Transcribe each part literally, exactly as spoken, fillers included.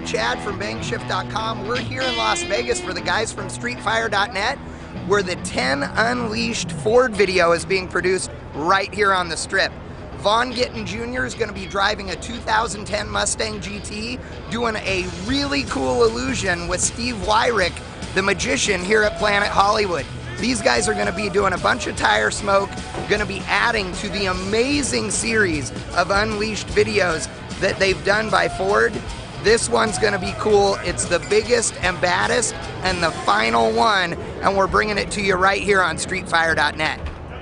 Chad from bang shift dot com. We're here in Las Vegas for the guys from street fire dot net, where the ten Unleashed Ford video is being produced right here on the Strip. Vaughn Gittin Junior is going to be driving a two thousand ten Mustang G T, doing a really cool illusion with Steve Wyrick, the magician here at Planet Hollywood. These guys are going to be doing a bunch of tire smoke, going to be adding to the amazing series of Unleashed videos that they've done by Ford. This one's going to be cool. It's the biggest and baddest and the final one, and we're bringing it to you right here on street fire dot net.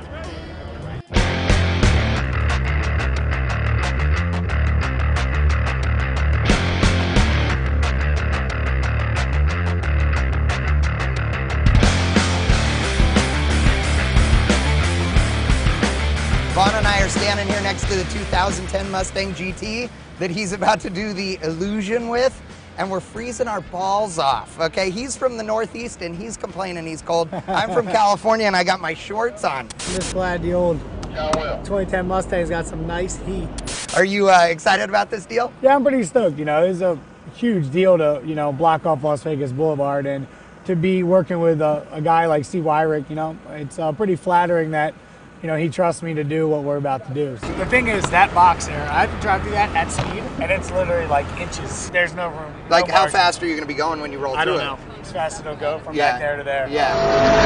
Vaughn and I are standing here next to the two thousand ten Mustang G T that he's about to do the illusion with, and we're freezing our balls off, okay? He's from the Northeast and he's complaining he's cold. I'm from California and I got my shorts on. I'm just glad the old twenty ten Mustang's got some nice heat. Are you uh, excited about this deal? Yeah, I'm pretty stoked. You know, it's a huge deal to, you know, block off Las Vegas Boulevard, and to be working with a, a guy like Steve Wyrick, you know, it's uh, pretty flattering that, you know, he trusts me to do what we're about to do. The thing is, that box there, I have to drive through that at speed, and it's literally like inches. There's no room. Like, no how margin. fast are you going to be going when you roll I through it? don't know. As fast as it'll go from Yeah. back there to there. Yeah.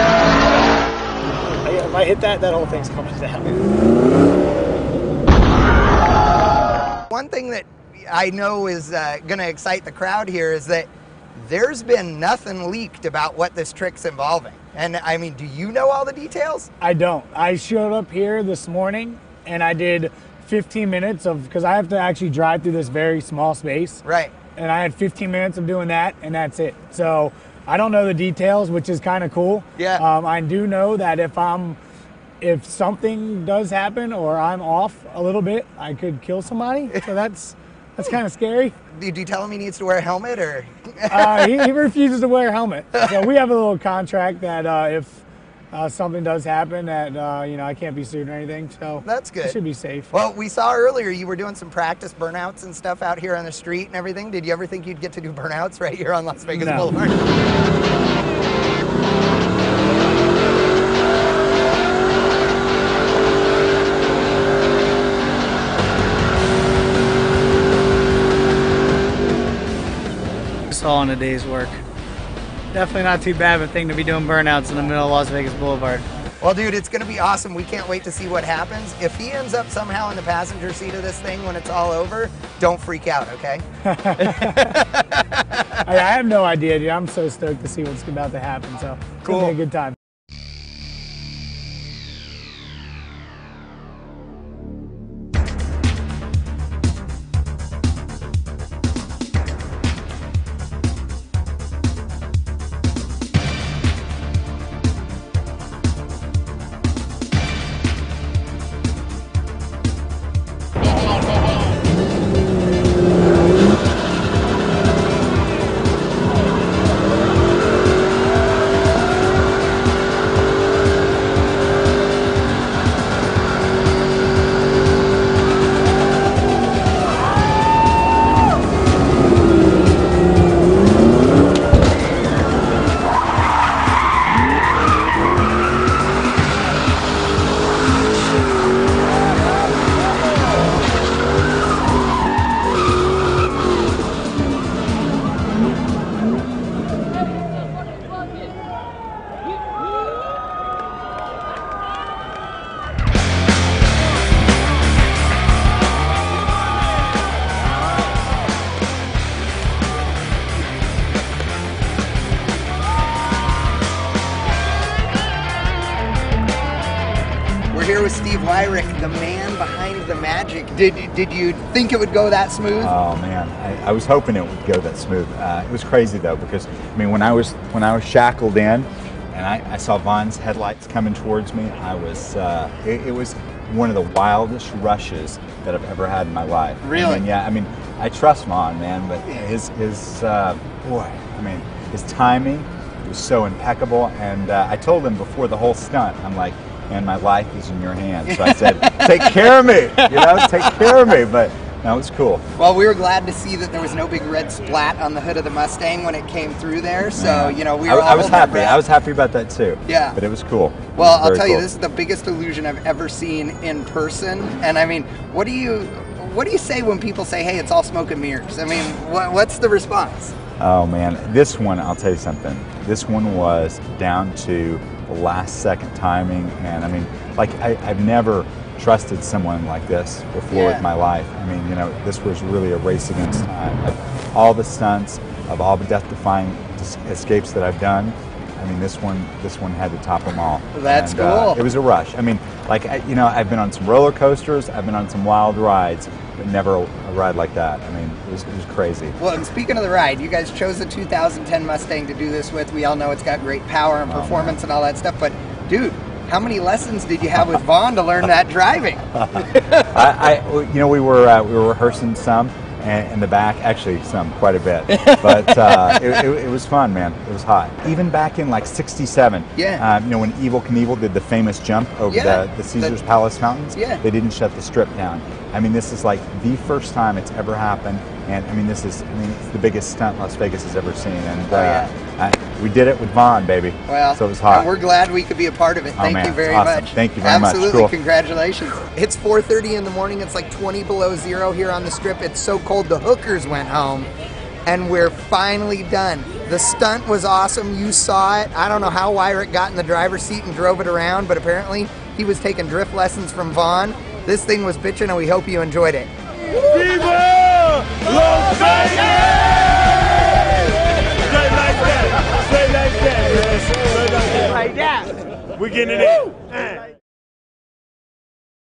If I hit that, that whole thing's coming down. One thing that I know is uh, going to excite the crowd here is that there's been nothing leaked about what this trick's involving. And I mean, do you know all the details? I don't. I showed up here this morning and I did fifteen minutes of, because I have to actually drive through this very small space. Right. And I had fifteen minutes of doing that, and that's it. So I don't know the details, which is kind of cool. Yeah. Um, I do know that if I'm, if something does happen or I'm off a little bit, I could kill somebody. So that's that's kind of scary. Did you tell him he needs to wear a helmet, or? uh, he, he refuses to wear a helmet. So we have a little contract that uh, if uh, something does happen, that uh, you know, I can't be sued or anything. So That's good. It should be safe. Well, we saw earlier you were doing some practice burnouts and stuff out here on the street and everything. Did you ever think you'd get to do burnouts right here on Las Vegas No. Boulevard? It's all in a day's work. Definitely not too bad of a thing to be doing burnouts in the middle of Las Vegas Boulevard. Well, dude, it's going to be awesome. We can't wait to see what happens. If he ends up somehow in the passenger seat of this thing when it's all over, don't freak out, okay? I, I have no idea, dude. I'm so stoked to see what's about to happen. So it's Cool. gonna be a good time. Here with Steve Wyrick, the man behind the magic. Did did you think it would go that smooth? Oh man, I, I was hoping it would go that smooth. Uh, it was crazy though, because I mean, when I was when I was shackled in, and I, I saw Vaughn's headlights coming towards me, I was uh, it, it was one of the wildest rushes that I've ever had in my life. Really? I mean, yeah. I mean, I trust Vaughn, man, but his his uh, boy, I mean, his timing was so impeccable. And uh, I told him before the whole stunt, I'm like, man, my life is in your hands. So I said, take care of me, you know, take care of me. But that was cool. Well, we were glad to see that there was no big red splat on the hood of the Mustang when it came through there. So, Yeah. you know, we I, were all I was holding our happy. breath. I was happy about that too. Yeah. But it was cool. It Well, was I'll very tell you, cool. this is the biggest illusion I've ever seen in person. And I mean, what do you what do you say when people say, "Hey, it's all smoke and mirrors"? I mean, what, what's the response? Oh man, this one, I'll tell you something. This one was down to the last second timing, and I mean, like I, I've never trusted someone like this before Yeah. in my life. I mean, you know, this was really a race against time. Of all the stunts, of all the death-defying dis- escapes that I've done, I mean, this one, this one had to top them all. That's And, uh, cool. it was a rush. I mean, like I, you know, I've been on some roller coasters, I've been on some wild rides, but never a, a ride like that. I mean, it was, it was crazy. Well, and speaking of the ride, you guys chose the two thousand ten Mustang to do this with. We all know it's got great power and Oh, performance and all that stuff. But, dude, how many lessons did you have with Vaughn to learn that driving? I, I, you know, we were uh, we were rehearsing some and in the back, actually some quite a bit, but uh, it, it, it was fun, man. It was hot. Even back in like sixty-seven, Yeah. um, you know, when Evel Knievel did the famous jump over Yeah. the, the Caesar's The- Palace Mountains, Yeah. they didn't shut the strip down. I mean, this is like the first time it's ever happened, and I mean, this is, I mean, it's the biggest stunt Las Vegas has ever seen, and Oh, uh, yeah. I, we did it with Vaughn, baby. Well, so it was hot. and we're glad we could be a part of it. Oh, Thank man, you very it's awesome. much. Thank you very much. Absolutely. Cool. Congratulations. It's four thirty in the morning. It's like twenty below zero here on the strip. It's so cold the hookers went home, and we're finally done. The stunt was awesome. You saw it. I don't know how Wyrick got in the driver's seat and drove it around, but apparently he was taking drift lessons from Vaughn. This thing was bitching, and we hope you enjoyed it. Viva Las Vegas! Straight like that. Straight like that. Straight like that. Like that. We're getting it in.